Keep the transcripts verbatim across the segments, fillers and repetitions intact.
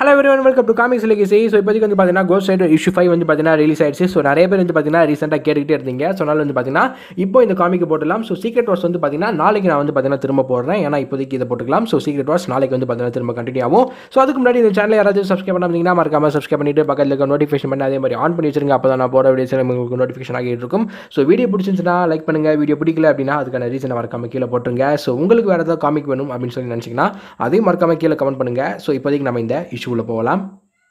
Hello everyone, welcome to Comics Legacy. So இப்போதைக்கு வந்து பார்த்தீங்கன்னா Ghost Rider issue five வந்து பார்த்தீங்கன்னா ரிலீஸ் ஆயிடுச்சு. ஸோ நிறைய பேர் வந்து பார்த்தீங்கன்னா ரீசெண்டாக கேட்டுக்கிட்டே இருந்தீங்க. ஸோ அதனால வந்து பார்த்தீங்கன்னா இப்போ இந்த காமிக்கு போட்டுக்கலாம். ஸோ சீக்ரெட் வார்ஸ் வந்து பார்த்தீங்கன்னா நாளைக்கு நான் வந்து பார்த்தீங்கன்னா திரும்ப போடுறேன். ஏன்னா இப்போதைக்கு இதை போட்டுக்கலாம். ஸோ சீக்ரெட் வார்ஸ் நாளைக்கு வந்து பார்த்தீங்கன்னா திரும்ப கண்டினியூ ஆகும். ஸோ அதுக்கு முன்னாடி இந்த சேனல் யாராவது சப்ஸ்கிரைப் பண்ணாமீங்கன்னா மறக்காம சப்ஸ்கிரைப் பண்ணிட்டு பக்கத்தில் இருக்க நோட்டிஃபிகேஷன் பண்ணி அதே மாதிரி ஆன் பண்ணி வச்சிருங்க. அப்போ தான் நான் போகிற வீடியோஸ் உங்களுக்கு நோட்டிஃபிகேஷன் ஆகிட்டு இருக்கும். ஸோ வீடியோ பிடிச்சிருந்துச்சுன்னா லைக் பண்ணுங்கள். வீடியோ பிடிக்கல அப்படின்னா அதுக்கான ரீசனை மறக்காம கீழே போட்டுருங்க. ஸோ உங்களுக்கு வேறு ஏதாவது காமிக் வேணும் அப்படின்னு சொல்லி நினச்சிங்கன்னா அதையும் மறக்காம கீழே கமெண்ட் பண்ணுங்கள். ஸோ இப்போதைக்கு நம்ம இந்த இஷ்யூவில் போகலாம்.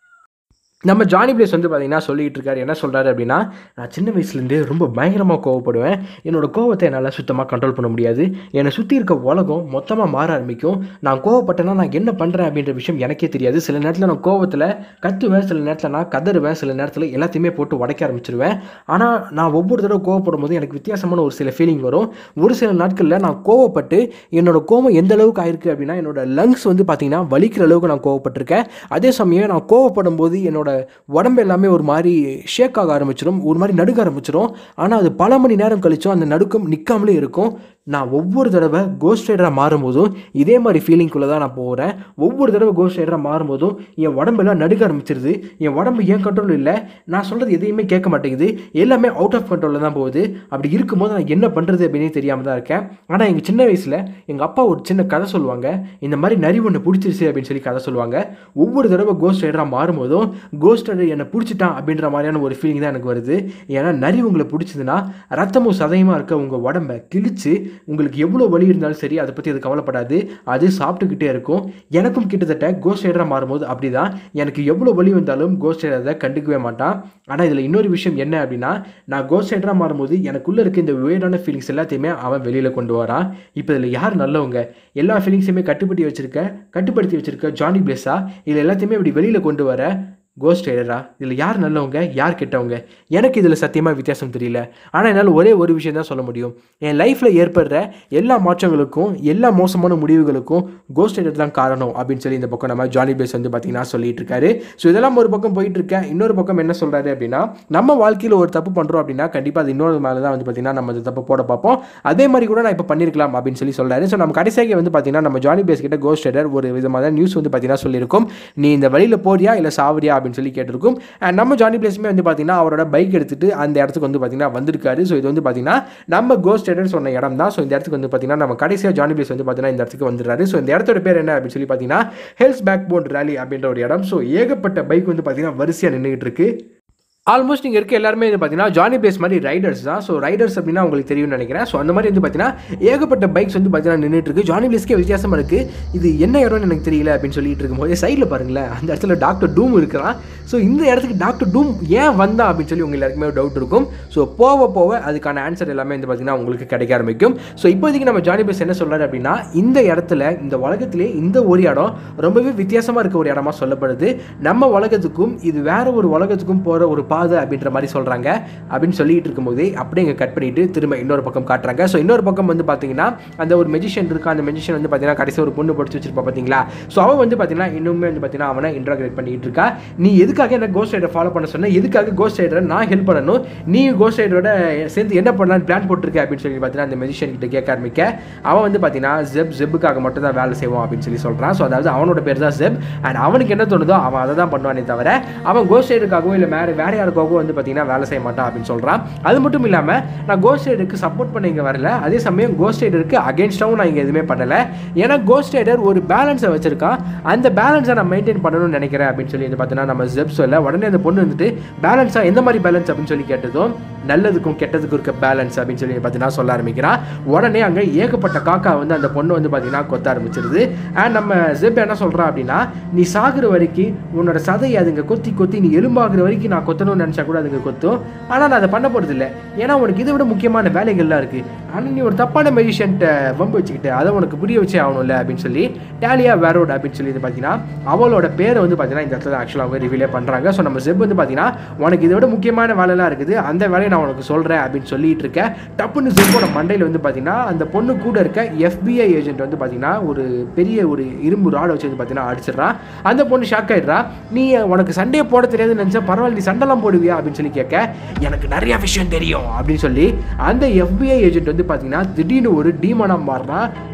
நம்ம ஜானி பிளேஸ் வந்து பார்த்தீங்கன்னா சொல்லிகிட்டு இருக்காரு. என்ன சொல்கிறாரு அப்படின்னா, நான் சின்ன வயசுலேருந்தே ரொம்ப பயங்கரமாக கோவப்படுவேன். என்னோடய கோவத்தை என்னால் சுத்தமாக கண்ட்ரோல் பண்ண முடியாது. என்னை சுற்றி இருக்க உலகம் மொத்தமாக மாற ஆரம்பிக்கும். நான் கோவப்பட்டேன்னா நான் என்ன பண்ணுறேன் அப்படின்ற விஷயம் எனக்கே தெரியாது. சில நேரத்தில் நான் கோவத்தில் கத்துவேன், சில நேரத்தில் நான் கதறுவேன், சில நேரத்தில் எல்லாத்தையுமே போட்டு உடைக்க ஆரம்பிச்சிருவேன். ஆனால் நான் ஒவ்வொரு தடவை கோவப்படும் போது எனக்கு வித்தியாசமான ஒரு சில ஃபீலிங் வரும். ஒரு சில நாட்களில் நான் கோவப்பட்டு என்னோடய கோவம் எந்த அளவுக்கு ஆயிருக்கு அப்படின்னா, என்னோட லங்ஸ் வந்து பார்த்திங்கன்னா வலிக்கிற அளவுக்கு நான் கோவப்பட்டிருக்கேன். அதே சமயம் நான் கோவப்படும் போது என்னோட உடம்பு எல்லாமே ஒரு மாதிரி ஷேக் ஆக ஆரம்பிச்சிடும், ஒரு மாதிரி நடுக்க ஆரம்பிச்சிடும். ஆனால் அது பல மணி நேரம் கழிச்சும் அந்த நடுக்கம் நிற்காமலே இருக்கும். நான் ஒவ்வொரு தடவை கோஸ்ட் ரைடராக மாறும்போதும் இதே மாதிரி ஃபீலிங்குள்ளே தான் நான் போகிறேன். ஒவ்வொரு தடவை கோஸ்ட் ரைடராக மாறும்போதும் என் உடம்பெல்லாம் நடுக்க ஆரம்பிச்சிருது. என் உடம்பு ஏன் கண்ட்ரோல் இல்லை, நான் சொல்கிறது எதையுமே கேட்க மாட்டேங்குது, எல்லாமே அவுட் ஆஃப் கண்ட்ரோலில் தான் போகுது. அப்படி இருக்கும்போது நான் என்ன பண்ணுறது அப்படின்னு தெரியாமல் தான் இருக்கேன். ஆனால் எங்கள் சின்ன வயசில் எங்கள் அப்பா ஒரு சின்ன கதை சொல்லுவாங்க. இந்த மாதிரி நரி ஒன்று பிடிச்சிருச்சு அப்படின்னு சொல்லி கதை சொல்லுவாங்க. ஒவ்வொரு தடவை கோஸ்ட் ரைடராக மாறும்போதும் கோஸ்ட் ரைடர் என்னை பிடிச்சிட்டான் அப்படின்ற மாதிரியான ஒரு ஃபீலிங் தான் எனக்கு வருது. ஏன்னா நரி உங்களை பிடிச்சதுன்னா ரத்தமும் சதையுமா இருக்க உங்கள் உடம்பை கிழிச்சு உங்களுக்கு எவ்வளோ வலி இருந்தாலும் சரி அதை பற்றி அது கவலைப்படாது, அது சாப்பிட்டுக்கிட்டே இருக்கும். எனக்கும் கிட்டத்தட்ட கோஸ்ட் ரைடராக மாறும்போது அப்படி தான். எனக்கு எவ்வளோ வலி வந்தாலும் கோஸ்ட் ரைடர் அதை கண்டுக்கவே மாட்டான். ஆனால் இதில் இன்னொரு விஷயம் என்ன அப்படின்னா, நான் கோஸ்ட் ரைடராக மாறும்போது எனக்குள்ளே இருக்க இந்த வேர்டான ஃபீலிங்ஸ் எல்லாத்தையுமே அவன் வெளியில் கொண்டு வரான். இப்போ இதில் யார் நல்லவங்க? எல்லா ஃபீலிங்ஸையுமே கட்டுப்படுத்தி வச்சிருக்க கட்டுப்படுத்தி வச்சிருக்க ஜானி பிளேஸா, இதில் எல்லாத்தையுமே இப்படி வெளியில் கொண்டு வர கோஸ்ட் ரைடரா? இதில் யார் நல்லவங்க யார் கெட்டவங்க? எனக்கு இதில் சத்தியமாக வித்தியாசம் தெரியல. ஆனால் என்னால் ஒரே ஒரு விஷயம் தான் சொல்ல முடியும். என் லைஃப்பில் ஏற்படுற எல்லா மாற்றங்களுக்கும் எல்லா மோசமான முடிவுகளுக்கும் கோஸ்ட் ரைடர் தான் காரணம் அப்படின்னு சொல்லி இந்த பக்கம் நம்ம ஜானி பிளேஸ் வந்து பார்த்தீங்கன்னா சொல்லிட்டு இருக்காரு. ஸோ இதெல்லாம் ஒரு பக்கம் போயிட்டு இருக்கேன். இன்னொரு பக்கம் என்ன சொல்கிறாரு அப்படின்னா, நம்ம வாழ்க்கையில் ஒரு தப்பு பண்ணுறோம் அப்படின்னா கண்டிப்பாக அது இன்னொரு மேலே தான் வந்து பார்த்தீங்கன்னா நம்ம அந்த தப்பு போட பார்ப்போம். அதே மாதிரி கூட நான் இப்போ பண்ணியிருக்கலாம் அப்படின்னு சொல்லி சொல்கிறாரு. ஸோ நம்ம கடைசியாக வந்து பார்த்தீங்கன்னா நம்ம ஜானி பிளேஸ் கிட்ட கோஸ்ட் ரைடர் ஒரு விதமான நியூஸ் வந்து பார்த்தீங்கன்னா சொல்லியிருக்கும். நீ இந்த வழியில் போறியா இல்லை சாவடியா அப்படின்னு சொல்லி கேட்டிருக்கும். அண்ட் நம்ம ஜானி பிளேஸுமே வந்து பார்த்தீங்கன்னா அவரோட பைக் எடுத்துட்டு அந்த இடத்துக்கு வந்து பார்த்தீங்கன்னா வந்திருக்காரு. ஸோ இது வந்து பார்த்தீங்கன்னா நம்ம கோஸ்ட் ரைடர் சொன்ன இடம் தான். ஸோ இந்த இடத்துக்கு வந்து பார்த்தீங்கன்னா நம்ம கடைசியாக ஜானி பிளேஸ் வந்து பார்த்தீங்கன்னா இந்த இடத்துக்கு வந்துடுறாரு. ஸோ இந்த இடத்தோட பேர் என்ன அப்படின்னு சொல்லி பார்த்தீங்கன்னா ஹெல்ஸ் பேக் போன் ரேலி அப்படின்ற ஒரு இடம். ஸோ ஏகப்பட்ட பைக் வந்து பார்த்தீங்கன்னா வரிசையாக நின்றுட்டு இருக்கு. ஆல்மோஸ்ட் இங்கே இருக்க எல்லாருமே வந்து பார்த்தீங்கன்னா ஜானி பிளேஸ் மாதிரி ரைடர்ஸ் தான். ஸோ ரைடர்ஸ் அப்படின்னா உங்களுக்கு தெரியும்னு நினைக்கிறேன். ஸோ அந்த மாதிரி வந்து பார்த்தீங்கன்னா ஏகப்பட்ட பைக்ஸ் வந்து பார்த்தீங்கன்னா நின்றுட்டு இருக்கு. ஜானி பிளேஸ்க்கே வித்தியாசமாக இருக்குது. இது என்ன இடம்னு எனக்கு தெரியல அப்படின்னு சொல்லிட்டு இருக்கும்போது சைடில் பாருங்களேன், அந்த இடத்துல டாக்டர் டூம் இருக்கிறான். ஸோ இந்த இடத்துக்கு டாக்டர் டூம் ஏன் வந்தா அப்படின்னு சொல்லி உங்களுக்கு எல்லாருக்குமே டவுட் இருக்கும். ஸோ போக போக அதுக்கான ஆன்சர் எல்லாமே வந்து பார்த்தீங்கன்னா உங்களுக்கு கிடைக்க ஆரம்பிக்கும். ஸோ இப்போதைக்கு நம்ம ஜானி பிளேஸ் என்ன சொல்கிறாரு அப்படின்னா, இந்த இடத்துல இந்த உலகத்திலே இந்த ஒரு இடம் ரொம்பவே வித்தியாசமாக இருக்க ஒரு இடமா சொல்லப்படுது. நம்ம உலகத்துக்கும் இது வேற ஒரு உலகத்துக்கும் போகிற ஒரு பாதை அப்படின்ற மாதிரி சொல்கிறாங்க அப்படின்னு சொல்லிட்டு இருக்கும்போது அப்படியே இங்கே கட் பண்ணிட்டு திரும்ப இன்னொரு பக்கம் காட்டுறாங்க. ஸோ இன்னொரு பக்கம் வந்து பார்த்தீங்கன்னா அந்த ஒரு மெஜிஷியன் இருக்கா. அந்த மெஜிஷியன் வந்து பார்த்தீங்கன்னா கடைசி ஒரு பொண்ணு படிச்சு வச்சிருப்பா பார்த்தீங்களா. ஸோ அவன் வந்து பார்த்தீங்கன்னா இன்னுமே வந்து பார்த்தீங்கன்னா அவனை இன்ட்ராக்ட் பண்ணிட்டு இருக்கா. நீ எதுக்காக என்ன கோஸ்ட் ரைடரை ஃபாலோ பண்ண சொன்ன, எதுக்காக கோஸ்ட் ரைடரை நான் ஹெல்ப் பண்ணணும், நீ கோஸ்ட் ரைடரோட சேர்ந்து என்ன பண்ணலான்னு பிளான் போட்டிருக்க அப்படின்னு சொல்லி பார்த்தீங்கன்னா அந்த மெஜிஷியன் கிட்ட கேட்க ஆரம்பிக்க அவன் வந்து பார்த்தீங்கன்னா ஜெப் ஜெப்புக்காக மட்டும் தான் வேலை செய்வான் அப்படின்னு சொல்லி சொல்கிறான். ஸோ அதாவது அவனோட பேர் தான் ஜெப். அண்ட் அவனுக்கு என்ன தோணுதோ அவன் அதை தான் பண்ணுவானே தவிர அவன் கோஸ்ட் ரைடருக்காகவோ இல்லை வேற வேற யாருக்காகவோ வந்து பார்த்தீங்கன்னா வேலை செய்ய மாட்டான் அப்படின்னு சொல்கிறான். அது மட்டும் இல்லாமல் நான் கோஸ்ட் ரைடருக்கு சப்போர்ட் பண்ண இங்கே வரல, அதே சமயம் கோஸ்ட் ரைடருக்கு அகேன்ஸ்டாகவும் நான் இங்கே எதுவுமே பண்ணலை. ஏன்னா கோஸ்ட் ரைடர் ஒரு பேலன்ஸை வச்சிருக்கான், அந்த பேலன்ஸை நான் மெயின்டைன் பண்ணணும்னு நினைக்கிறேன் அப்படின்னு சொல்லி வந்து பார்த்தீங்கன்னா நம்ம ஜெப் சொல்ல உடனே அந்த பொண்ணு வந்துட்டு பேலன்ஸாக எந்த மாதிரி பேலன்ஸ் அப்படின்னு சொல்லி கேட்டதும் நல்லதுக்கும் கெட்டதுக்கும் இருக்க பேலன்ஸ் அப்படின்னு சொல்லி பார்த்தீங்கன்னா சொல்ல ஆரம்பிக்கிறான். உடனே அங்கே ஏகப்பட்ட காக்கா வந்து அந்த பொண்ணு வந்து பார்த்தீங்கன்னா கொத்த ஆரம்பிச்சிருது. அண்ட் நம்ம ஜெப் என்ன சொல்கிறான் அப்படின்னா, நீ சாகுற வரைக்கும் உன்னோட சதையை அதுங்க கொத்தி கொத்தி நீ எலும்பாகிற வரைக்கும் நான் கொத்தணும்னு நினச்சா கூட அதுங்க கொத்தும். ஆனால் நான் அதை பண்ண போகிறது இல்லை, ஏன்னா உனக்கு இதை விட முக்கியமான வேலைகள்லாம் இருக்குது. ஆனால் நீ ஒரு தப்பான மெஜிஷியன்ட்ட வம்பு வச்சுக்கிட்டு அதை உனக்கு புரிய வச்சே ஆகணும்ல அப்படின்னு சொல்லி டேலியா வேரோட் அப்படின்னு சொல்லி பார்த்தீங்கன்னா அவளோட பேரை வந்து பார்த்தீங்கன்னா இந்த இடத்துல ஆக்சுவலாக அவங்க ரிவீலே பண்ணுறாங்க. ஸோ நம்ம ஜெப் வந்து பார்த்தீங்கன்னா உனக்கு இதை விட முக்கியமான வேலைலாம் இருக்குது, அந்த வேலையை நான் உனக்கு சொல்கிறேன் அப்படின்னு சொல்லிட்டு இருக்கேன். டப்புன்னு ஜெப்போட மண்டையில் வந்து பார்த்தீங்கன்னா அந்த பொண்ணு கூட இருக்க எஃபிஐ ஏஜென்ட் வந்து பார்த்தீங்கன்னா ஒரு பெரிய ஒரு இரும்பு ராடை வச்சு வந்து பார்த்தீங்கன்னா அடிச்சிடறான். அந்த பொண்ணு ஷாக் ஆகிடுறா. நீ உனக்கு சண்டையை போட தெரியாதுன்னு நினச்சா பரவாயில்ல, நீ சண்டைலாம் போடுவியா அப்படின்னு சொல்லி கேட்க எனக்கு நிறைய விஷயம் தெரியும் அப்படின்னு சொல்லி அந்த எஃபிஐ ஏஜென்ட் வந்து பார்த்தீங்கன்னா திடீர்னு ஒரு டீமனாக மாறினா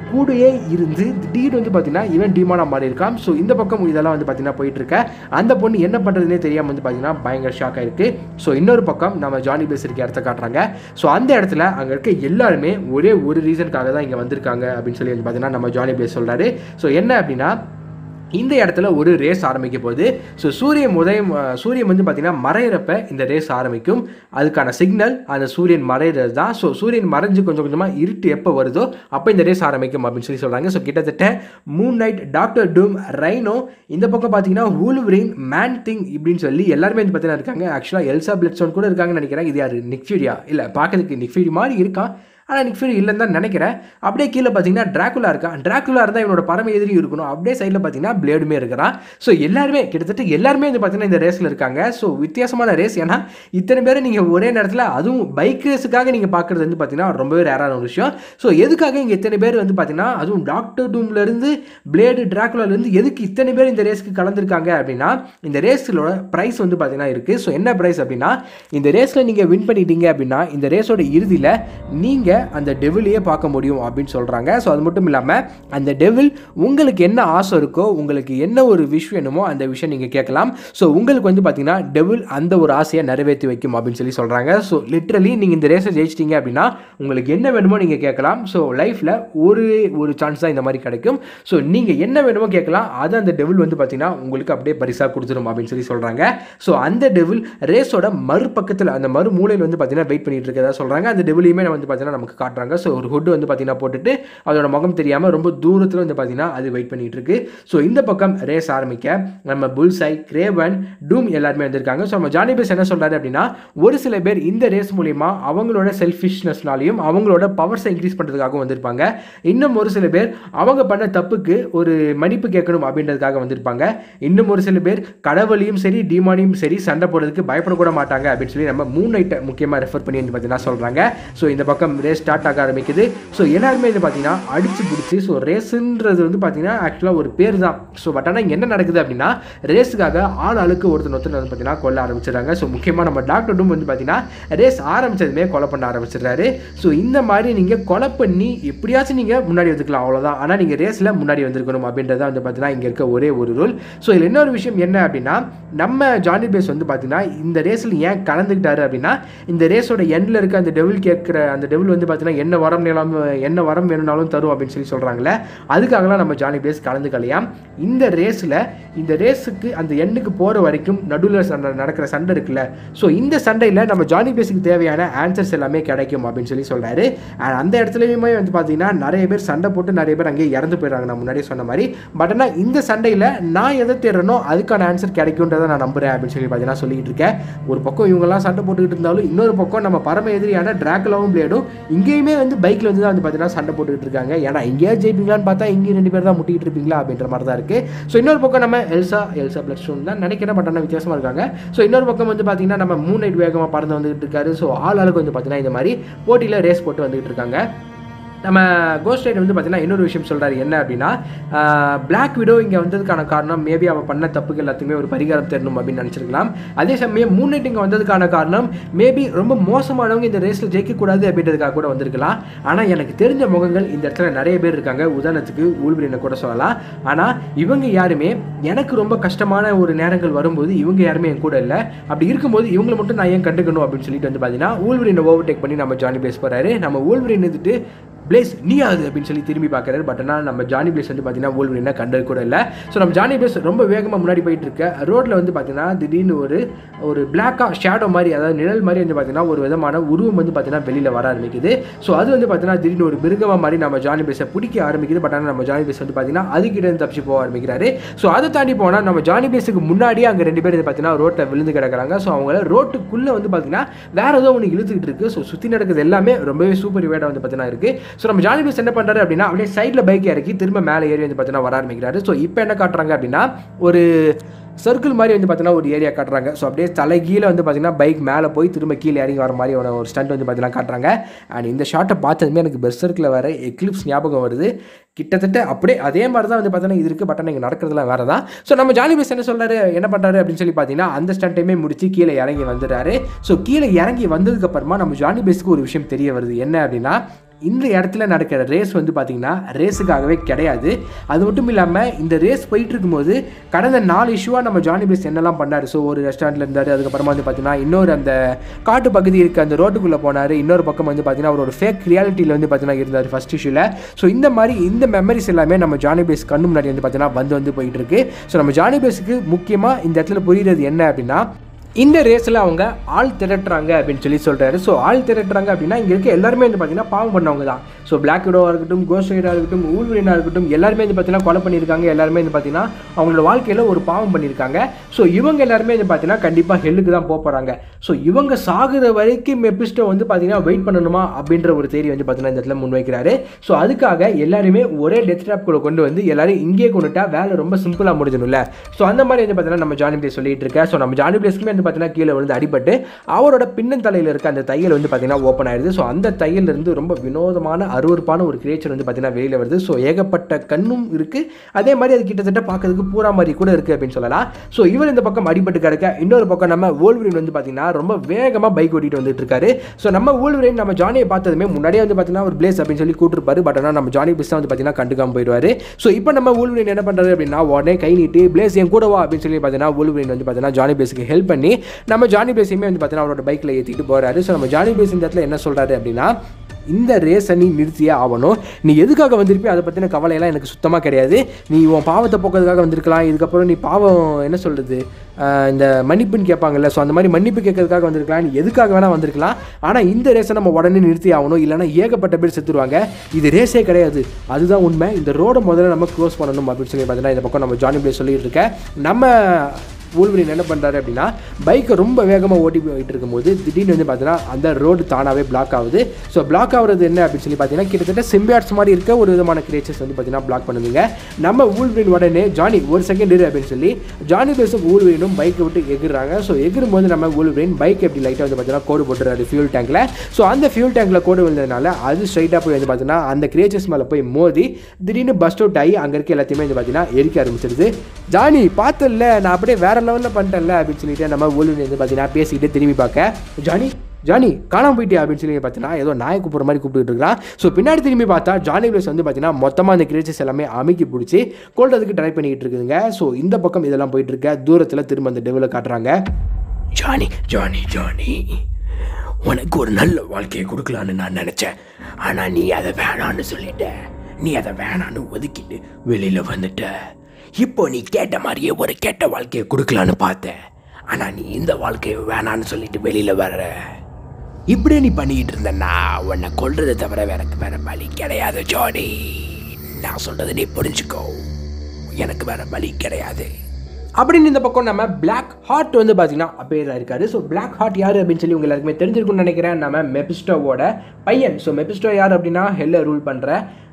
கூடயே இருந்து திடீர்னு வந்து பார்த்தீங்கன்னா இவன் டீமானாக மாறி இருக்கான். ஸோ இந்த பக்கம் இதெல்லாம் வந்து பார்த்தீங்கன்னா போயிட்டு இருக்க அந்த பொண்ணு என்ன பண்ணுறதுனே தெரியாமல் வந்து பார்த்தீங்கன்னா பயங்கர ஷாக் ஆயிருக்கு. ஸோ இன்னொரு பக்கம் நம்ம ஜானி பேஸ் இருக்க இடத்த காட்டுறாங்க. ஸோ அந்த இடத்துல அங்கே இருக்க எல்லாருமே ஒரே ஒரு ரீசனுக்காக தான் இங்கே வந்திருக்காங்க அப்படின்னு சொல்லி வந்து பார்த்தீங்கன்னா நம்ம ஜானி பேஸ் சொல்கிறாரு. ஸோ என்ன அப்படின்னா இந்த இடத்துல ஒரு ரேஸ் ஆரம்பிக்க போகுது. ஸோ சூரியன் உதயம் சூரியன் வந்து பார்த்தீங்கன்னா மறையிறப்ப இந்த ரேஸ் ஆரம்பிக்கும். அதுக்கான சிக்னல் அந்த சூரியன் மறையிறது தான். ஸோ சூரியன் மறைஞ்சு கொஞ்சம் கொஞ்சமாக இருட்டு எப்போ வருதோ அப்போ இந்த ரேஸ் ஆரம்பிக்கும் அப்படின்னு சொல்லி சொல்கிறாங்க. ஸோ கிட்டத்தட்ட Moon Knight, Doctor Doom, Rhino, இந்த பக்கம் பார்த்தீங்கன்னா வூல்வரின், மேன் திங் இப்படின்னு சொல்லி எல்லாருமே வந்து பார்த்தீங்கன்னா இருக்காங்க. ஆக்சுவலாக எல்சா பிளட்ஸ்டோன் கூட இருக்காங்கன்னு நினைக்கிறேன். இது யார்? நிக் ஃபியூரியா? இல்லை, பார்க்கறதுக்கு நிக் ஃபியூரி மாதிரி இருக்கான், ஆனால் நிக் ஃபியூரி இல்லைன்னு தான் நினைக்கிறேன். அப்படியே கீழே பார்த்தீங்கன்னா டிராகுலா இருக்கான். டிராகுலா இருந்தால் இவனோட பரம எதிரி இருக்கணும். அப்படியே சைடில் பார்த்தீங்கன்னா பிளேடுமே இருக்கிறான். ஸோ எல்லாருமே கிட்டத்தட்ட எல்லாருமே வந்து பார்த்தீங்கன்னா இந்த ரேஸில் இருக்காங்க. ஸோ வித்தியாசமான ரேஸ். ஏன்னா இத்தனை பேர் நீங்கள் ஒரே நேரத்தில், அதுவும் பைக் ரேஸுக்காக நீங்கள் பார்க்குறது வந்து பார்த்தீங்கன்னா ரொம்பவே ரேரான ஒரு விஷயம். ஸோ எதுக்காக இங்கே இத்தனை பேர் வந்து பார்த்தீங்கன்னா, அதுவும் டாக்டர் டூம்லேருந்து பிளேடு, டிராகுலாலேருந்து எதுக்கு இத்தனை பேர் இந்த ரேஸுக்கு கலந்துருக்காங்க அப்படின்னா, இந்த ரேஸோட ப்ரைஸ் வந்து பார்த்தீங்கன்னா இருக்குது. ஸோ என்ன ப்ரைஸ் அப்படின்னா, இந்த ரேஸில் நீங்கள் வின் பண்ணிட்டீங்க அப்படின்னா இந்த ரேஸோட இறுதியில் நீங்கள் அந்த டெவிலையே பார்க்க முடியும் அப்படின்னு சொல்கிறாங்க. ஸோ அது மட்டும் இல்லாமல் அந்த டெவில் உங்களுக்கு என்ன ஆசை இருக்கோ, உங்களுக்கு என்ன ஒரு விஷ் வேணுமோ அந்த விஷயம் நீங்கள் கேட்கலாம். ஸோ உங்களுக்கு வந்து பார்த்தீங்கன்னா டெவில் அந்த ஒரு ஆசையை நிறைவேற்றி வைக்கும் அப்படின்னு சொல்லி சொல்கிறாங்க. ஸோ லிட்ரலி நீங்கள் இந்த ரேஸை ஜெயிச்சிட்டிங்க அப்படின்னா உங்களுக்கு என்ன வேணுமோ நீங்கள் கேட்கலாம். ஸோ லைஃப்பில் ஒரு ஒரு சான்ஸ் தான் இந்த மாதிரி கிடைக்கும். ஸோ நீங்கள் என்ன வேணுமோ கேட்கலாம். அது அந்த டெவில் வந்து பார்த்தீங்கன்னா உங்களுக்கு அப்படியே பரிசாக கொடுத்துரும் அப்படின்னு சொல்லி சொல்கிறாங்க. ஸோ அந்த டெவில் ரேஸோட மறுபக்கத்தில், அந்த மறு மூலையில் வந்து பார்த்தீங்கன்னா வெயிட் பண்ணிட்டு இருக்கதா சொல்கிறாங்க. அந்த டெவிலையுமே வந்து பார்த்தீங்கன்னா நமக்கு காட்டுறாங்க. ஸோ ஒரு ஹுட் வந்து பார்த்தீங்கன்னா போட்டுட்டு அதோட முகம் தெரியாமல் ரொம்ப தூரத்தில் வந்து பார்த்தீங்கன்னா அது வெயிட் பண்ணிட்டு இருக்கு. ஸோ இந்த பக்கம் ரேஸ் ஆரம்பிக்க நம்ம புல்சை, கிரேவன், டூம் எல்லாருமே வந்திருக்காங்க. ஸோ நம்ம ஜானி பேஸ் என்ன சொல்றாரு அப்படின்னா, ஒரு சில பேர் இந்த ரேஸ் மூலியமா அவங்களோட செல்ஃபிஷ்னஸ்னாலையும் அவங்களோட பவர்ஸை இன்க்ரீஸ் பண்ணுறதுக்காகவும் வந்திருப்பாங்க. இன்னும் ஒரு சில பேர் அவங்க பண்ண தப்புக்கு ஒரு மன்னிப்பு கேட்கணும் அப்படின்றதுக்காக வந்திருப்பாங்க. இன்னும் ஒரு சில பேர் கடவுளையும் சரி டீமானையும் சரி சண்டை போடுறதுக்கு பயப்படக்கூட மாட்டாங்க அப்படின்னு சொல்லி நம்ம மூணு நைட்டை முக்கியமாக ரெஃபர் பண்ணி வந்து பார்த்தீங்கன்னா சொல்கிறாங்க. ஸோ இந்த பக்கம் ரேஸ் ஸ்டார்ட் ஆக ஆரம்பிக்குது. ஸோ எல்லாருமே இது பார்த்தீங்கன்னா அடிச்சு பிடிச்சி, ஸோ ரேஸுன்றது வந்து பார்த்தீங்கன்னா ஆக்சுவலாக ஒரு பேர் தான். ஸோ பட் ஆனால் இங்கே என்ன நடக்குது அப்படின்னா, ரேஸுக்காக ஆள் ஆளுக்கு ஒருத்தர் ஒருத்தர் வந்து பார்த்தீங்கன்னா கொல்ல ஆரம்பிச்சிடுறாங்க. ஸோ முக்கியமாக நம்ம டாக்டர் டூம் வந்து பார்த்தீங்கன்னா ரேஸ் ஆரம்பிச்சதுமே கொலை பண்ண ஆரம்பிச்சிடுறாரு. ஸோ இந்த மாதிரி நீங்கள் கொலை பண்ணி எப்படியாச்சும் நீங்கள் முன்னாடி வந்துக்கலாம், அவ்வளோதான். ஆனால் நீங்கள் ரேஸில் முன்னாடி வந்திருக்கணும் அப்படின்றத வந்து பார்த்தீங்கன்னா இங்கே இருக்க ஒரே ஒரு ரூல். ஸோ இதில் இன்னொரு விஷயம் என்ன அப்படின்னா, நம்ம ஜானி பேஸ் வந்து பார்த்தீங்கன்னா இந்த ரேஸில் ஏன் கலந்துக்கிட்டாரு அப்படின்னா, இந்த ரேஸோட எண்டில் இருக்க அந்த டெவில் கேட்குற அந்த டெவில் வந்து பார்த்தீங்கன்னா என்ன வரம் நிலம் என்ன வரம் வேணும்னாலும் தரும் அப்படின்னு சொல்லி சொல்கிறாங்களே, அதுக்காகலாம் நம்ம ஜானி பேஸ் கலந்துக்கலையாம். இந்த ரேஸில் இந்த ரேஸுக்கு அந்த எண்ணுக்கு போகிற வரைக்கும் நடுவில் சண்டை நடக்கிற சண்டை இருக்குல்ல, ஸோ இந்த சண்டையில் நம்ம ஜானி பேஸுக்கு தேவையான ஆன்சர்ஸ் எல்லாமே கிடைக்கும் அப்படின்னு சொல்லி சொல்கிறாரு. அண்ட் அந்த இடத்துலையுமே வந்து பார்த்தீங்கன்னா நிறைய பேர் சண்டை போட்டு நிறைய பேர் அங்கேயே இறந்து போயிடுறாங்க, நான் முன்னாடியே சொன்ன மாதிரி. பட் ஆனால் இந்த சண்டையில் நான் எதை தேடுறனோ அதுக்கான ஆன்சர் கிடைக்கும்ன்றதை நான் நம்புகிறேன் அப்படின்னு சொல்லி பார்த்தீங்கன்னா சொல்லிட்டு இருக்கேன். ஒரு பக்கம் இவங்கெல்லாம் சண்டை போட்டுக்கிட்டு இருந்தாலும் இன்னொரு பக்கம் நம்ம பரம எதிரியான டிராகுலாவும் பிளேடும் இங்கேயுமே வந்து பைக்கில் வந்து தான் வந்து பார்த்தீங்கன்னா சண்டை போட்டுக்கிட்டு இருக்காங்க. ஏன்னா இங்கேயே ஜெயிப்பீங்களான்னு பார்த்தா இங்கேயும் ரெண்டு பேர் தான் முட்டிக்கிட்டு இருப்பீங்களா அப்படின்ற மாதிரி தான் இருக்குது. ஸோ இன்னொரு பக்கம் நம்ம எல்சா எல்சா பிளட்ஸ்டோன் தான் நினைக்கிறேன், பட் ஆனால் வித்தியாசமாக இருக்காங்க. ஸோ இன்னொரு பக்கம் வந்து பார்த்தீங்கன்னா நம்ம மூன் நைட் வேகமாக பறந்து வந்துகிட்டு இருக்காரு. ஸோ ஆள் ஆளுக்கு வந்து பார்த்தீங்கன்னா இந்த மாதிரி போட்டியில் ரேஸ் போட்டு வந்துகிட்டு இருக்காங்க. நம்ம கோஸ்ட் ரைடர் வந்து பார்த்தீங்கன்னா இன்னொரு விஷயம் சொல்கிறாரு. என்ன அப்படின்னா, பிளாக் விடோ இங்கே வந்ததுக்கான காரணம் மேபி அவள் பண்ண தப்புக்கு எல்லாத்துக்குமே ஒரு பரிகாரம் தரணும் அப்படின்னு நினச்சிருக்கலாம். அதே சமயம் மூன் நைட் இங்கே வந்ததுக்கான காரணம் மேபி ரொம்ப மோசமானவங்க இந்த ரேஸில் ஜெயிக்கக்கூடாது அப்படின்றதுக்காக கூட வந்திருக்கலாம். ஆனால் எனக்கு தெரிஞ்ச முகங்கள் இந்த இடத்துல நிறைய பேர் இருக்காங்க. உதாரணத்துக்கு வூல்வரினை கூட சொல்லலாம். ஆனால் இவங்க யாருமே எனக்கு ரொம்ப கஷ்டமான ஒரு நேரங்கள் வரும்போது இவங்க யாருமே என் கூட இல்லை. அப்படி இருக்கும்போது இவங்களை மட்டும் நான் ஏன் கண்டுக்கணும் அப்படின்னு சொல்லிட்டு வந்து பார்த்தீங்கன்னா வூல்வரினை ஓவர்டேக் பண்ணி நம்ம ஜானி பேஸ் போகிறாரு. நம்ம வூல்வரின் வந்துட்டு பிளேஸ் நீ ஆகுது அப்படின்னு சொல்லி திரும்பி பார்க்குறாரு. பட் ஆனால் நம்ம ஜானி பிளேஸ் வந்து பார்த்தீங்கன்னா வூல்வரினை கண்டது கூட இல்லை. ஸோ நம்ம ஜானி பிளேஸ் ரொம்ப வேகமாக முன்னாடி போயிட்டு இருக்க ரோட்டில் வந்து பார்த்தீங்கன்னா திடீர்னு ஒரு ஒரு பிளாக்காக ஷேடோ மாதிரி, அதாவது நிழல் மாதிரி வந்து பார்த்தீங்கன்னா ஒரு விதமான உருவம் வந்து பார்த்தீங்கன்னா வெளியில் வர ஆரம்பிக்குது. ஸோ அது வந்து பார்த்தீங்கன்னா திடீர்னு ஒரு மிருகமாக மாதிரி நம்ம ஜானி பிளேஸை பிடிக்க ஆரம்பிக்குது. பட் ஆனால் நம்ம ஜானி பிளேஸ் வந்து பார்த்தீங்கன்னா அதுக்கிட்ட இருந்து தப்பிச்சு போக ஆரம்பிக்கிறாரு. ஸோ அதை தாண்டி போனால் நம்ம ஜானி பிளேஸுக்கு முன்னாடியே அங்கே ரெண்டு பேர் வந்து பார்த்தீங்கன்னா ரோட்டில் விழுந்து கிடக்கிறாங்க. ஸோ அவங்கள ரோட்டுக்குள்ளே வந்து பார்த்தீங்கன்னா வேற ஏதோ ஒன்று இழுத்துக்கிட்டு இருக்கு. ஸோ சுற்றி நடக்குது எல்லாமே ரொம்பவே சூப்பர் வேடாக வந்து பார்த்தீங்கன்னா இருக்குது. ஸோ நம்ம ஜானி பிளேஸ் என்ன பண்ணுறாரு அப்படின்னா அப்படியே சைடில் பைக் இறக்கி திரும்ப மேலே ஏறி வந்து பார்த்தீங்கன்னா வர ஆரம்பிக்கிறாரு. ஸோ இப்போ என்ன காட்டுறாங்க அப்படின்னா ஒரு சர்க்கிள் மாதிரி வந்து பார்த்தீங்கன்னா ஒரு ஏரியா காட்டுறாங்க. ஸோ அப்படியே தலை கீழே வந்து பார்த்தீங்கன்னா பைக் மேலே போய் திரும்ப கீழே இறங்கி வர மாதிரி ஒரு ஸ்டண்ட் வந்து பார்த்தீங்கன்னா காட்டுறாங்க. அண்ட் இந்த ஷாட்டை பார்த்ததுமே எனக்கு பெர்சர்க்கில் வர எக்லிப்ஸ் ஞாபகம் வருது. கிட்டத்தட்ட அப்படியே அதே மாதிரி தான் வந்து பார்த்தீங்கன்னா இது இருக்குது. பட் ஆனால் இங்கே நடக்கிறதுலாம் வேறு தான். ஸோ நம்ம ஜானி பிளேஸ் என்ன சொல்கிறாரு, என்ன பண்ணுறாரு அப்படின்னு சொல்லி பார்த்தீங்கன்னா அந்த ஸ்டண்ட்டையுமே முடிச்சு கீழே இறங்கி வந்துடுறாரு. ஸோ கீழே இறங்கி வந்ததுக்கப்புறமா நம்ம ஜானி பிளேஸ்க்கு ஒரு விஷயம் தெரிய வருது. என்ன அப்படின்னா, இந்த இடத்துல நடக்கிற ரேஸ் வந்து பார்த்திங்கன்னா ரேஸுக்காகவே கிடையாது. அது மட்டும் இல்லாமல் இந்த ரேஸ் போயிட்டு இருக்கும்போது கடந்த நாலு இஷ்யூவாக நம்ம ஜானி பேஸ் என்னெல்லாம் பண்ணார். ஸோ ஒரு ரெஸ்டாரண்ட்டில் இருந்தார், அதுக்கப்புறமா வந்து பார்த்திங்கன்னா இன்னொரு அந்த காட்டு பகுதி இருக்க அந்த ரோட்டுக்குள்ளே போனார், இன்னொரு பக்கம் வந்து பார்த்திங்கன்னா அவரோட ஃபேக் ரியாலிட்டியில் வந்து பார்த்திங்கன்னா இருந்தார் ஃபஸ்ட் இஷ்யூவில். ஸோ இந்த மாதிரி இந்த மெமரிஸ் எல்லாமே நம்ம ஜானி பேஸ் கண்ணு முன்னாடி வந்து பார்த்திங்கன்னா வந்து வந்து போயிட்டு இருக்கு. ஸோ நம்ம ஜானி பேஸுக்கு முக்கியமாக இந்த இடத்துல புரியுறது என்ன அப்படின்னா, இந்த ரேஸில் அவங்க ஆள் திரட்டுறாங்க அப்படின்னு சொல்லி சொல்கிறாரு. ஸோ ஆள் திரட்டுறாங்க அப்படின்னா இங்கே இருக்க எல்லாருமே வந்து பார்த்திங்கன்னா பாவம் பண்ணவங்க தான். ஸோ பிளாக் விடோவாக இருக்கட்டும், கோஸ்ட் ரைடராக இருக்கட்டும், ஊல்வரினாக இருக்கட்டும், எல்லாருமே வந்து பார்த்திங்கன்னா கொலை பண்ணியிருக்காங்க. எல்லாருமே வந்து பார்த்திங்கன்னா அவங்களோட வாழ்க்கையில் ஒரு பாவம் பண்ணியிருக்காங்க. ஸோ இவங்க எல்லாருமே வந்து பார்த்திங்கன்னா கண்டிப்பாக ஹெல்லுக்கு தான் போக போகிறாங்க. ஸோ இவங்க சாகுற வரைக்கும் மெபிஸ்டோ வந்து பார்த்திங்கன்னா வெயிட் பண்ணணுமா அப்படின்ற ஒரு தேரி வந்து பார்த்திங்கன்னா இந்த இடத்துல முன்வைக்கிறாரு. ஸோ அதுக்காக எல்லாருமே ஒரே டெத் ட்ராப் கூட கொண்டு வந்து எல்லாரும் இங்கே கொண்டுட்டா வேலை ரொம்ப சிம்பிளாக முடிஞ்சணும்ல. ஸோ அந்த மாதிரி வந்து பார்த்திங்கன்னா நம்ம ஜானி பிளேஸ் சொல்லிட்டு இருக்கேன். ஸோ நம்ம ஜானி பிளேஸ்க்குமே வந்து பார்த்திங்கன்னா கீழே வந்து அடிபட்டு அவரோட பின்னன் தலையில் இருக்க அந்த தையல் வந்து பார்த்திங்கன்னா ஓப்பன் ஆயிடுது. ஸோ அந்த தையல் இருந்து ரொம்ப வினோதமான அருவருப்பான ஒரு கிரியேச்சர் வந்து பார்த்திங்கன்னா வெளியில் வருது. ஸோ ஏகப்பட்ட கண்ணும் இருக்குது, அதே மாதிரி அது கிட்டத்தட்ட பார்க்கறதுக்கு பூரா மாதிரி கூட இருக்குது அப்படின்னு சொல்லலாம். ஸோ இவர் இந்த பக்கம் அடிபட்டு கிடக்க, இன்னொரு பக்கம் நம்ம வூல்வரின் வந்து பார்த்திங்கன்னா ரொம்ப வேகமாக பைக் ஓட்டிட்டு வந்துட்டு இருக்காரு. ஸோ நம்ம வூல்வரின் நம்ம ஜானியை பார்த்ததுமே முன்னாடியே வந்து பார்த்திங்கன்னா ஒரு பிளேஸ் அப்படின்னு சொல்லி கூட்டிருப்பாரு. பட் ஆனால் நம்ம ஜானி பிளேஸ் வந்து பார்த்திங்கன்னா கண்டுக்காம போயிடுவார். ஸோ இப்போ நம்ம வூல்வரின் என்ன பண்ணுறாரு அப்படின்னா, உடனே கை நீட்டி பிளேஸ் என் கூட வா அப்படின்னு சொல்லி பார்த்தீங்கன்னா வூல்வரின் வந்து பார்த்தீங்கன்னா ஜானி பிளேஸுக்கு ஹெல்ப் பண்ணி நம்ம ஜானி பிளேஸையுமே வந்து பார்த்தீங்கன்னா அவரோட பைக்கில் ஏற்றிட்டு போகிறாரு. ஸோ நம்ம ஜானி பிளேஸ் இந்த இடத்துல என்ன சொல்கிறாரு அப்படின்னா, இந்த ரேஸை நீ நிறுத்தியே ஆகணும். நீ எதுக்காக வந்திருப்பியோ அதை பற்றின கவலையெல்லாம் எனக்கு சுத்தமாக கிடையாது. நீ உன் பாவத்தை போக்கிறதுக்காக வந்திருக்கலாம். இதுக்கப்புறம் நீ பாவம் என்ன சொல்கிறது, இந்த மன்னிப்புன்னு கேட்பாங்கல்ல, ஸோ அந்த மாதிரி மன்னிப்பு கேட்கறதுக்காக வந்திருக்கலாம். நீ எதுக்காக வேணால் வந்திருக்கலாம். ஆனால் இந்த ரேஸை நம்ம உடனே நிறுத்தி ஆகணும், இல்லைனா ஏகப்பட்ட பேர் செத்துருவாங்க. இது ரேஸே கிடையாது, அதுதான் உண்மை. இந்த ரோடை முதல்ல நம்ம க்ளோஸ் பண்ணணும் அப்படின்னு சொல்லி பார்த்தீங்கன்னா இந்த பக்கம் நம்ம ஜானி பிளேஸ் சொல்லிட்டு இருக்கேன். நம்ம வூல்வரின் என்ன பண்ணுறாரு அப்படின்னா, பைக்கை ரொம்ப வேகமாக ஓட்டி போயிட்டு இருக்கும்போது திடீர்னு வந்து பார்த்தீங்கன்னா அந்த ரோடு தானாகவே பிளாக் ஆகுது. ஸோ பிளாக் ஆகுறது என்ன அப்படின்னு சொல்லி பார்த்தீங்கன்னா, கிட்டத்தட்ட சிம்பியாட்ஸ் மாதிரி இருக்க ஒரு விதமான கிரியேச்சர்ஸ் வந்து பார்த்தீங்கன்னா பிளாக் பண்ணுதுங்க. நம்ம வூல்வரின் உடனே ஜானி ஒரு செகண்ட் இரு அப்படின்னு சொல்லி ஜானி பேஸும் வூல்வரினும் பைக்கை விட்டு எகிர்றாங்க. ஸோ எகிரும்போது நம்ம வூல்வரின் பைக் எப்படி லைட்டாக வந்து பார்த்தீங்கன்னா கோடு போட்டுறாரு ஃபியூல் டேங்கில். ஸோ அந்த ஃபியூல் டேங்கில் கோடு விழுந்ததுனால அது ஸ்ட்ரைட்டாக போய் வந்து பார்த்தீங்கன்னா அந்த கிரியேச்சர்ஸ் மேலே போய் மோதி திடீர்னு பஸ்ட் அவுட் ஆகி அங்கே இருக்க எல்லாத்தையுமே வந்து பார்த்தீங்கன்னா எரிக்க ஆரம்பிச்சிருது. ஜானி பார்த்தல, நான் அப்படியே வேற லெவலில் பண்ணிட்டேன்ல அப்படின்னு சொல்லிட்டு நம்ம வூல்வரின் வந்து பார்த்தீங்கன்னா பேசிக்கிட்டு திரும்பி பார்க்க, ஜானி ஜானி காணாமல் போயிட்டே அப்படின்னு சொல்லி பார்த்தீங்கன்னா ஏதோ நாயை கூப்பிட்ற மாதிரி கூப்பிட்டு இருக்கான். ஸோ பின்னாடி திரும்பி பார்த்தா ஜானி பிளேஸ் வந்து பார்த்தீங்கன்னா மொத்தமாக அந்த கிரியேச்சர்ஸ் எல்லாமே அமைக்கி பிடிச்சி கொள்றதுக்கு ட்ரை பண்ணிக்கிட்டு இருக்குதுங்க. ஸோ இந்த பக்கம் இதெல்லாம் போயிட்டு இருக்க, தூரத்தில் திரும்ப அந்த டெவலை காட்டுறாங்க. ஜானி ஜானி ஜானி உனக்கு ஒரு நல்ல வாழ்க்கையை கொடுக்கலான்னு நான் நினச்சேன். ஆனால் நீ அதை வேணான்னு சொல்லிட்ட. நீ அதை வேணான்னு ஒதுக்கிட்டு வெளியில் வந்துட்ட. இப்போ நீ கேட்ட மாதிரியே ஒரு கெட்ட வாழ்க்கையை கொடுக்கலான்னு பார்த்தேன். ஆனால் நீ இந்த வாழ்க்கையை வேணான்னு சொல்லிட்டு வெளியில் வர்ற. இப்படியே நீ பண்ணிக்கிட்டு இருந்தன்னா உன்னை கொல்றதை தவிர எனக்கு வேற வழி கிடையாது ஜானி. நான் சொல்றது நீ புரிஞ்சுக்கோ, எனக்கு வேற வழி கிடையாது அப்படின்னு இந்த பக்கம் நம்ம பிளாக் ஹார்ட் வந்து பார்த்தீங்கன்னா அப்பேர் இருக்காரு. ஸோ பிளாக் ஹார்ட் யார் அப்படின்னு சொல்லி உங்க எல்லாருக்குமே தெரிஞ்சிருக்கும்னு நினைக்கிறேன். நம்ம மெபிஸ்டோவோட பையன். ஸோ மெபிஸ்டோ யார் அப்படின்னா ஹெல்லை ரூல் பண்ணுற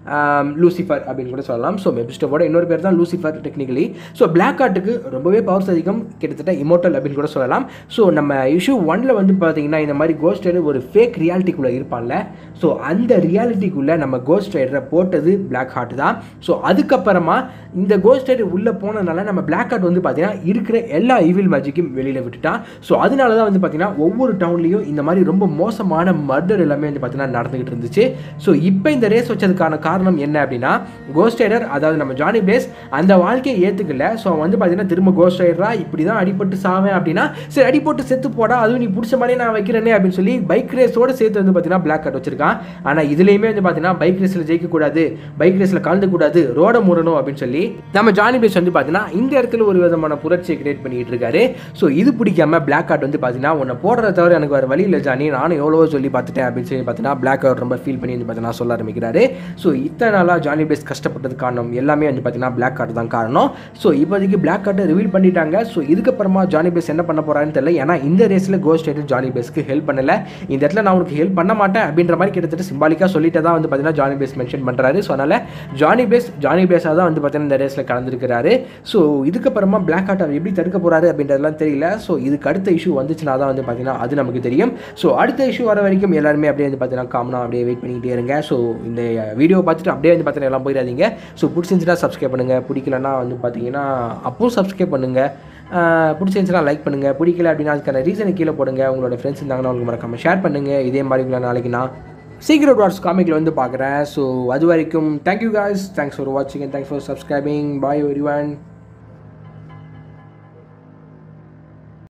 லூசிஃபர் அப்படின்னு கூட சொல்லலாம். ஸோ மெபிஸ்டோவோட இன்னொரு பேர் தான் லூசிஃபர் டெக்னிக்கலி. ஸோ பிளாக் ஹார்ட்டுக்கு ரொம்பவே பவர்ஸ் அதிகம், கிட்டத்தட்ட இமோட்டல் அப்படின்னு கூட சொல்லலாம். ஸோ நம்ம இஷ்யூ ஒன்ல வந்து பார்த்தீங்கன்னா இந்த மாதிரி கோஸ்ட் ரைடர் ஒரு ஃபேக் ரியாலிட்டிக்குள்ளே இருப்பான்ல, ஸோ அந்த ரியாலிட்டிக்குள்ளே நம்ம கோஸ்ட் ரைடரை போட்டது பிளாக் ஹார்ட் தான். ஸோ அதுக்கப்புறமா இந்த கோஸ்ட் ரைடர் உள்ளே போனதுனால நம்ம பிளாக் ஹார்ட் வந்து பார்த்தீங்கன்னா இருக்கிற எல்லா ஈவில் மேஜிக்கும் வெளியில் விட்டுட்டான். ஸோ அதனால தான் வந்து பார்த்தீங்கன்னா ஒவ்வொரு டவுன்லேயும் இந்த மாதிரி ரொம்ப மோசமான மர்டர் எல்லாமே வந்து பார்த்தீங்கன்னா நடந்துகிட்டு இருந்துச்சு. ஸோ இப்போ இந்த ரேஸ் வச்சதுக்கான காரணம் என்ன அப்படின்னா, கோஸ்ட் ரைடர் அதாவது நம்ம ஜானி பிளேஸ் அந்த வாழ்க்கையை ஏற்றுக்கல. ஸோ வந்து பார்த்தீங்கன்னா திரும்ப கோஸ்ட் ரைடரா இப்படி தான் அடிபட்டு சாவேன் அப்படின்னா, சரி அடிபட்டு செத்து போடா, அதுவும் நீ பிடிச்ச மாதிரியே நான் வைக்கிறேனே அப்படின்னு சொல்லி பைக் ரேஸோட சேர்த்து வந்து பார்த்தீங்கன்னா பிளாக் ஹார்ட் வச்சிருக்கான். ஆனால் இதுலேயுமே வந்து பார்த்தீங்கன்னா பைக் ரேஸில் ஜெயிக்கக்கூடாது, பைக் ரேஸில் கலந்துக்கூடாது, ரோட முடணும் அப்படின்னு சொல்லி நம்ம ஜானி பிளேஸ் வந்து பார்த்தீங்கன்னா இந்த இடத்துல ஒரு விதமான புரட்சியை கிரியேட் பண்ணிட்டு இருக்காரு. ஸோ இது பிடிக்காம பிளாக் ஹார்ட் வந்து பார்த்தீங்கன்னா உன்னை போடுறத தவிர எனக்கு வேறு வழி இல்லை ஜானி, நானும் எவ்வளவோ சொல்லி பார்த்துட்டேன் அப்படின்னு சொல்லி பார்த்தீங்கன்னா பிளாக் ஹார்ட் ரொம்ப ஃபீல் பண்ணி வந்து பார்த்தீங்கன்னா சொல்ல ஆரம்பிக்கிறாரு. ஸோ இத்தனை நாளாக ஜானி பிளேஸ் கஷ்டப்பட்டது காரணம் எல்லாமே வந்து பார்த்தீங்கன்னா பிளாக் ஹார்ட் தான் காரணம். ஸோ இப்போதைக்கு பிளாக் ஹார்ட்டை ரிவீல் பண்ணிட்டாங்க. ஸோ இதுக்கப்புறமா ஜானி பிளேஸ் என்ன பண்ண போறாருன்னு தெரியல. ஏன்னா இந்த ரேஸில் கோஸ்ட் ரைடர் ஜானி பிளேஸ்க்கு ஹெல்ப் பண்ணல. இந்த இடத்துல நான் உனக்கு ஹெல்ப் பண்ண மாட்டேன் அப்படின்ற மாதிரி கிட்டத்தட்ட சிம்பாலிக்காக சொல்லிட்டு தான் வந்து பார்த்தீங்கன்னா ஜானி பிளேஸ் மென்ஷன் பண்ணுறாரு. ஸோ அதனால் ஜானி பிளேஸ் ஜானி பிளேஸாக தான் வந்து பார்த்தீங்கன்னா இந்த ரேஸில் கலந்துருக்கிறாரு. ஸோ இதுக்கப்புறமா பிளாக் ஹார்ட் அவர் எப்படி தடுக்க போறாரு அப்படின்றதுலாம் தெரியல. ஸோ இதுக்கு அடுத்த இஷ்யூ வந்துச்சுன்னா தான் வந்து பார்த்தீங்கன்னா அது நமக்கு தெரியும். ஸோ அடுத்த இஷ்யூ வர வரைக்கும் எல்லாருமே அப்படியே வந்து பார்த்தீங்கன்னா காமனாக அப்படியே வெயிட் பண்ணிக்கிட்டே இருங்க. ஸோ இந்த வீடியோ பார்த்துட்டு அப்படியே வந்து பார்த்தீங்கன்னா எல்லாம் போயிடாதீங்க. ஸோ பிடிச்சிருந்துச்சுன்னா சப்ஸ்கிரைப் பண்ணுங்கள், பிடிக்கலன்னா வந்து பார்த்தீங்கன்னா அப்பவும் சப்ஸ்கிரைப் பண்ணுங்கள், பிடிச்சிருந்துச்சுன்னா லைக் பண்ணுங்கள், பிடிக்கல அப்படின்னா அதுக்கான ரீசனை கீழே போடுங்க. உங்களோட ஃப்ரெண்ட்ஸ் இருந்தாங்கன்னா உங்களுக்கு மறக்காமல் ஷேர் பண்ணுங்கள். இதே மாதிரி உங்களை நாளைக்கு நான் சீக்ரெட் வார்ஸ் காமிக்கில் வந்து பார்க்குறேன். ஸோ அது வரைக்கும் தேங்க்யூ காய்ஸ், தேங்க்ஸ் ஃபார் வாட்சிங் and thanks for subscribing. Bye everyone.